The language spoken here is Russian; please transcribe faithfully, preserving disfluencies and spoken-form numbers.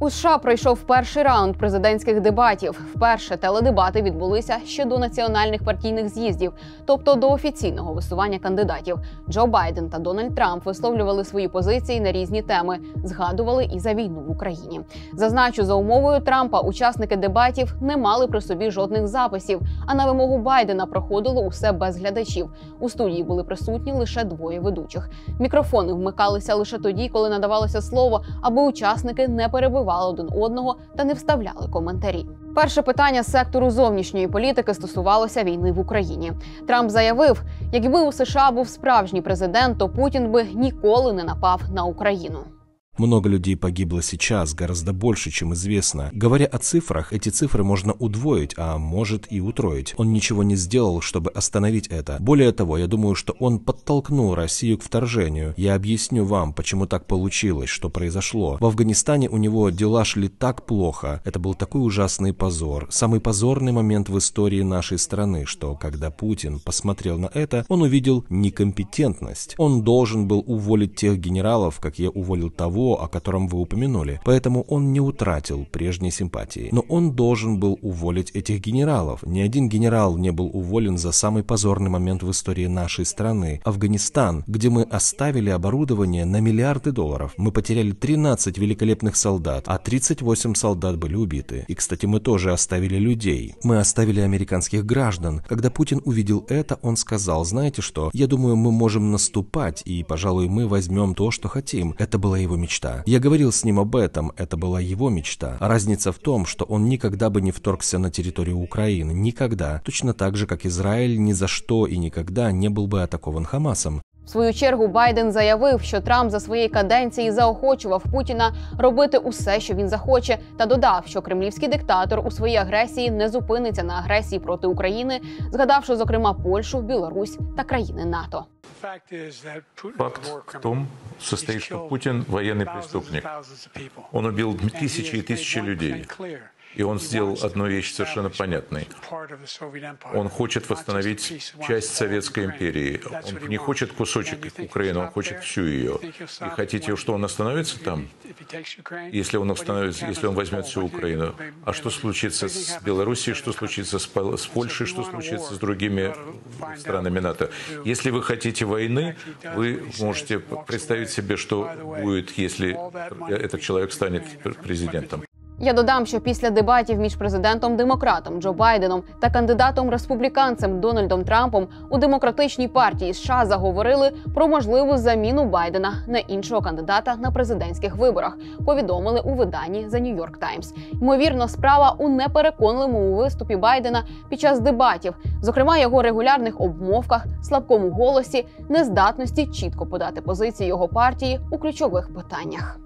У США пройшов перший раунд президентських дебатів. Вперше теледебати відбулися ще до національних партійних з'їздів, тобто до офіційного висування кандидатів. Джо Байден та Дональд Трамп висловлювали свої позиції на різні теми, згадували і за війну в Україні. Зазначу, за умовою Трампа учасники дебатів не мали при собі жодних записів, а на вимогу Байдена проходило усе без глядачів. У студії були присутні лише двоє ведучих. Мікрофони вмикалися лише тоді, коли надавалося слово, аби учасники не перебивали один одного та не вставляли коментарі. Перше питання з сектору зовнішньої політики стосувалося війни в Україні. Трамп заявив, якби у США був справжній президент, то Путін би ніколи не напав на Україну. Много людей погибло сейчас, гораздо больше, чем известно. Говоря о цифрах, эти цифры можно удвоить, а может и утроить. Он ничего не сделал, чтобы остановить это. Более того, я думаю, что он подтолкнул Россию к вторжению. Я объясню вам, почему так получилось, что произошло. В Афганистане у него дела шли так плохо. Это был такой ужасный позор. Самый позорный момент в истории нашей страны, что когда Путин посмотрел на это, он увидел некомпетентность. Он должен был уволить тех генералов, как я уволил того, о котором вы упомянули. Поэтому он не утратил прежней симпатии. Но он должен был уволить этих генералов. Ни один генерал не был уволен за самый позорный момент в истории нашей страны. Афганистан, где мы оставили оборудование на миллиарды долларов. Мы потеряли тринадцать великолепных солдат, а тридцать восемь солдат были убиты. И, кстати, мы тоже оставили людей. Мы оставили американских граждан. Когда Путин увидел это, он сказал: знаете что, я думаю, мы можем наступать, и, пожалуй, мы возьмем то, что хотим. Это была его мечта. Я говорил с ним об этом, это была его мечта. А разница в том, что он никогда бы не вторгся на территорию Украины. Никогда. Точно так же, как Израиль ни за что и никогда не был бы атакован Хамасом. В свою чергу Байден заявив, що Трамп за своєї каденції заохочував Путіна робити усе, що він захоче, та додав, що кремлівський диктатор у своїй агресії не зупиниться на агресії проти України, згадавши, зокрема, Польщу, Білорусь та країни НАТО. Факт в том состоит, что Путин военный преступник. Он убил тысячи и тысячи людей. И он сделал одну вещь совершенно понятной. Он хочет восстановить часть Советской империи. Он не хочет кусочек Украины, он хочет всю ее. И хотите, что он остановится там? Если он остановится, если он возьмет всю Украину. А что случится с Белоруссией, что случится с Польшей, что случится с другими странами НАТО? Если вы хотите войны, вы можете представить себе, что будет, если этот человек станет президентом. Я додам, що після дебатів між президентом-демократом Джо Байденом та кандидатом-республіканцем Дональдом Трампом у Демократичній партії США заговорили про можливу заміну Байдена на іншого кандидата на президентських виборах, повідомили у виданні The New York Times. Ймовірно, справа у непереконливому виступі Байдена під час дебатів, зокрема його регулярних обмовках, слабкому голосі, нездатності чітко подати позиції його партії у ключових питаннях.